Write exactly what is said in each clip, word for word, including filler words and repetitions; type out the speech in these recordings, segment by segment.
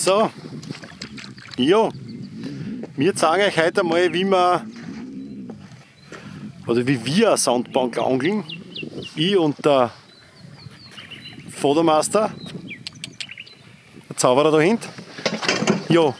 So, ja, wir zeigen euch heute mal, wie wir, oder wie wir eine Sandbank angeln. Ich und der Vordermeister, der Zauberer da hinten. Ja.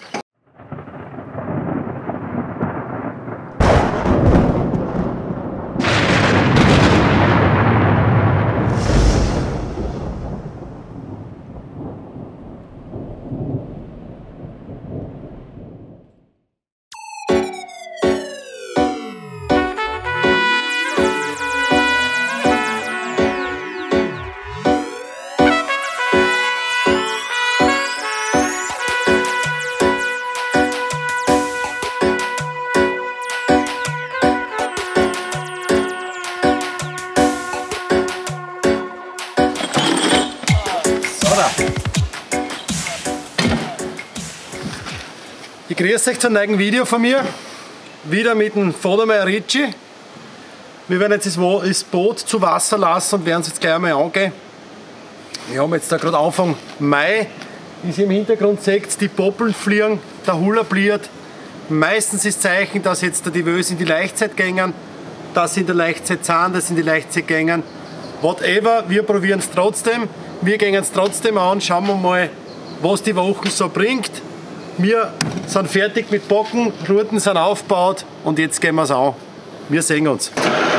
Ich grüße euch zu einem neuen Video von mir, wieder mit dem Vordermeier Ricci. Wir werden jetzt das Boot zu Wasser lassen und werden es jetzt gleich einmal angehen. Wir haben jetzt da gerade Anfang Mai, wie ihr im Hintergrund seht, die Poppeln fliegen, der Huller bliert. Meistens ist Zeichen, dass jetzt die Wöse in die Laichzeit gehen, dass sie in der Laichzeit sind, dass sie in die Laichzeit gehen. Whatever, wir probieren es trotzdem. Wir gehen es trotzdem an, schauen wir mal, was die Woche so bringt. Wir sind fertig mit Bocken, Ruten sind aufgebaut und jetzt gehen wir es an. Wir sehen uns.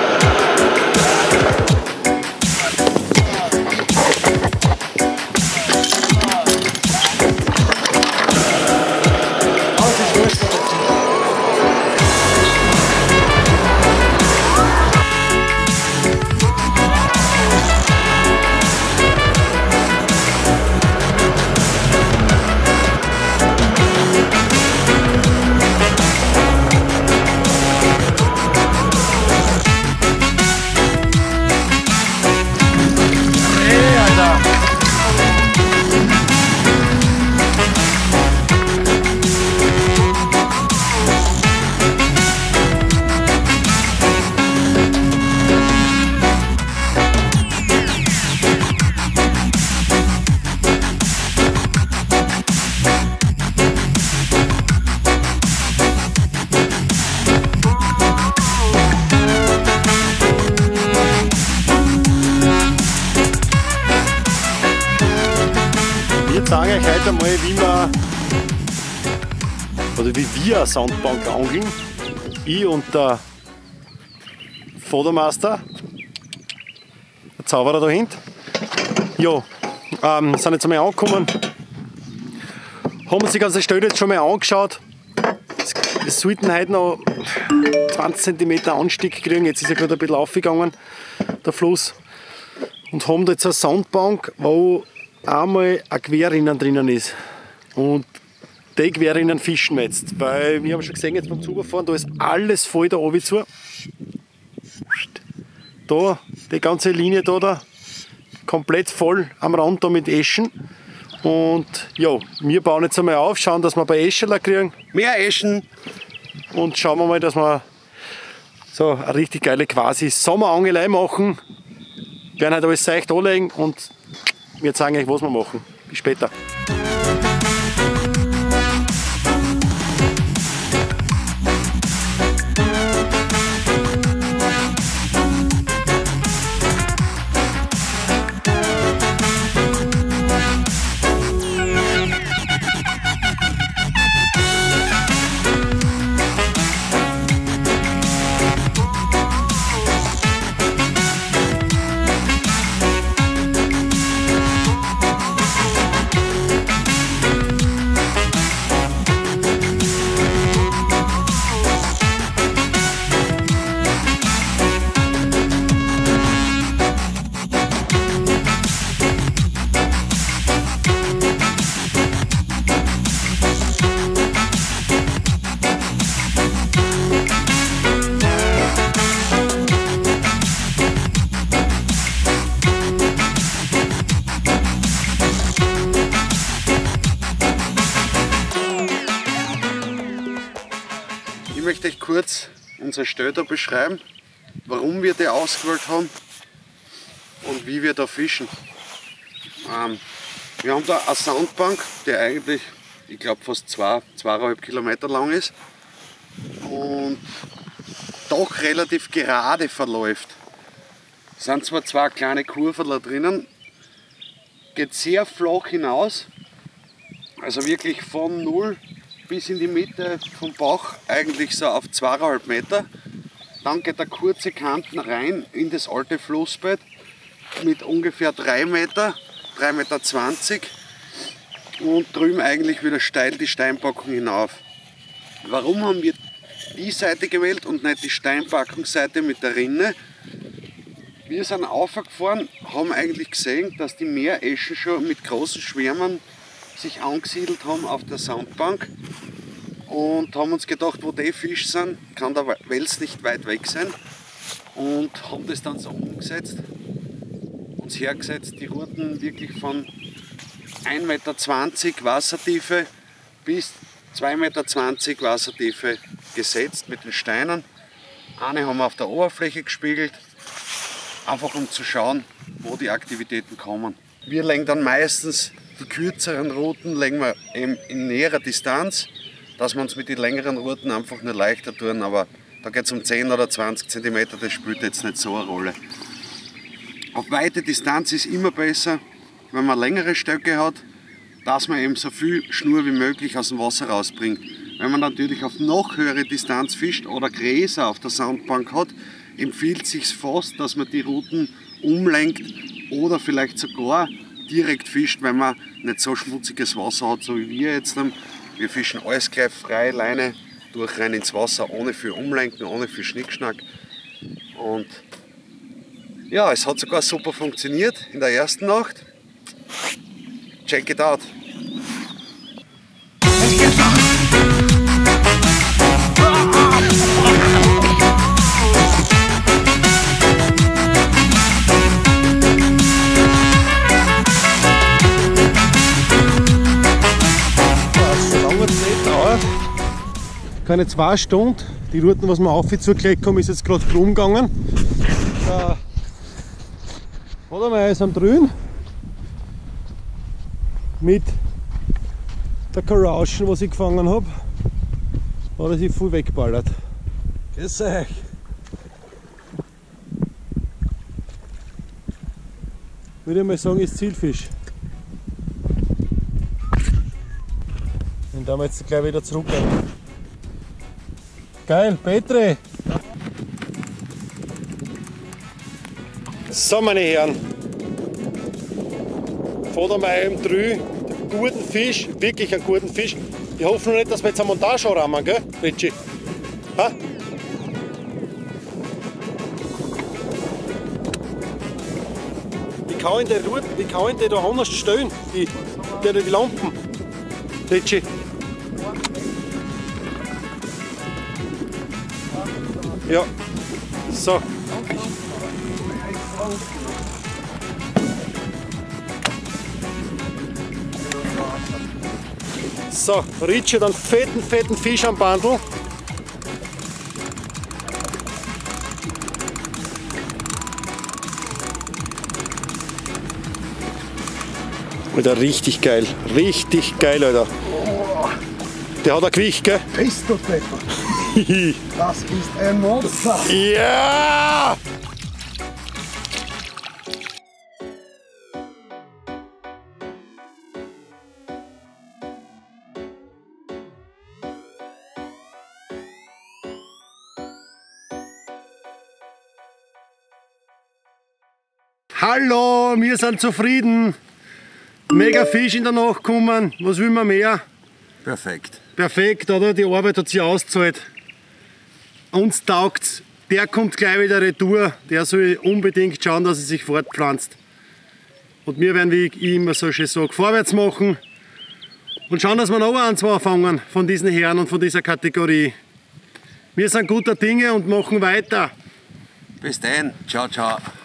Ich zeige euch heute mal, wie wir, oder wie wir eine Sandbank angeln. Ich und der Vordermeister, der Zauberer da hinten. Ja, ähm, sind jetzt einmal angekommen, haben uns die ganze Stelle jetzt schon mal angeschaut. Wir sollten heute noch zwanzig Zentimeter Anstieg kriegen, jetzt ist ja gerade ein bisschen aufgegangen, der Fluss. Und haben da jetzt eine Sandbank, wo einmal ein Querrinnen drinnen ist. Und die Querrinnen fischen wir jetzt, weil wir haben schon gesehen, jetzt beim Zufahren, da ist alles voll da oben zu. Da, die ganze Linie da, da komplett voll am Rand da mit Eschen. Und ja, wir bauen jetzt einmal auf, schauen, dass wir bei Eschen kriegen. Mehr Eschen. Und schauen wir mal, dass wir so eine richtig geile quasi Sommerangelei machen. Wir werden halt alles seicht anlegen und wir zeigen euch, was wir machen. Bis später. Ich möchte euch kurz unsere Stelle da beschreiben, warum wir die ausgewählt haben und wie wir da fischen. Ähm, wir haben da eine Sandbank, die eigentlich ich glaube fast zwei, zweieinhalb Kilometer lang ist und doch relativ gerade verläuft. Es sind zwar zwei kleine Kurven da drinnen, geht sehr flach hinaus, also wirklich von null bis in die Mitte vom Bach eigentlich so auf zweieinhalb Meter. Dann geht der kurze Kanten rein in das alte Flussbett mit ungefähr drei Meter, drei Meter zwanzig und drüben eigentlich wieder steil die Steinpackung hinauf. Warum haben wir die Seite gewählt und nicht die Steinpackungsseite mit der Rinne? Wir sind aufgefahren, haben eigentlich gesehen, dass die Meereschen schon mit großen Schwärmen sich angesiedelt haben auf der Sandbank und haben uns gedacht, wo die Fische sind, kann der Wels nicht weit weg sein und haben das dann so umgesetzt, uns hergesetzt, die Routen wirklich von ein Meter zwanzig Wassertiefe bis zwei Meter zwanzig Wassertiefe gesetzt mit den Steinen. Eine haben wir auf der Oberfläche gespiegelt, einfach um zu schauen, wo die Aktivitäten kommen. Wir legen dann meistens die kürzeren Routen legen wir eben in näherer Distanz, dass wir uns mit den längeren Routen einfach nur leichter tun, aber da geht es um zehn oder zwanzig Zentimeter, das spielt jetzt nicht so eine Rolle. Auf weite Distanz ist immer besser, wenn man längere Stöcke hat, dass man eben so viel Schnur wie möglich aus dem Wasser rausbringt. Wenn man natürlich auf noch höhere Distanz fischt oder Gräser auf der Sandbank hat, empfiehlt es sich fast, dass man die Routen umlenkt oder vielleicht sogar direkt fischt, wenn man nicht so schmutziges Wasser hat, so wie wir jetzt haben. Wir fischen alles gleich frei, Leine durch rein ins Wasser, ohne viel Umlenken, ohne viel Schnickschnack. Und ja, es hat sogar super funktioniert in der ersten Nacht. Check it out! Keine zwei Stunden. Die Routen, was wir auf zugelegt haben, ist jetzt gerade krumm gegangen. Da Vordermeier ist am Drühen mit der Karauschen, was ich gefangen habe, hat er sich voll weggeballert. Grüß euch! Würde ich mal sagen, ist Zielfisch. Den da wir jetzt gleich wieder zurückgehen. Geil, Petri! So, meine Herren, Vordermeier im Drü, guten Fisch, wirklich einen guten Fisch. Ich hoffe noch nicht, dass wir jetzt eine Montage anrahmen, gell, Richie? Ha? Wie kann ich den, wie kann ich den da anders stellen, die, die, die Lampen, Richie? Ja, so. So, Richie, dann fetten, fetten Fisch am Bandel. Alter, richtig geil, richtig geil, Alter. Der hat ein Gewicht, gell? Christopfpfeffer. Das ist ein Monster. Ja! Hallo, wir sind zufrieden. Mega Fisch in der Nacht gekommen. Was will man mehr? Perfekt. Perfekt, oder? Die Arbeit hat sich ausgezahlt. Uns taugt's. Der kommt gleich wieder retour. Der soll unbedingt schauen, dass er sich fortpflanzt. Und wir werden, wie ich immer so schön sage, vorwärts machen und schauen, dass wir noch ein, zwei fangen von diesen Herren und von dieser Kategorie. Wir sind guter Dinge und machen weiter. Bis dann. Ciao, ciao.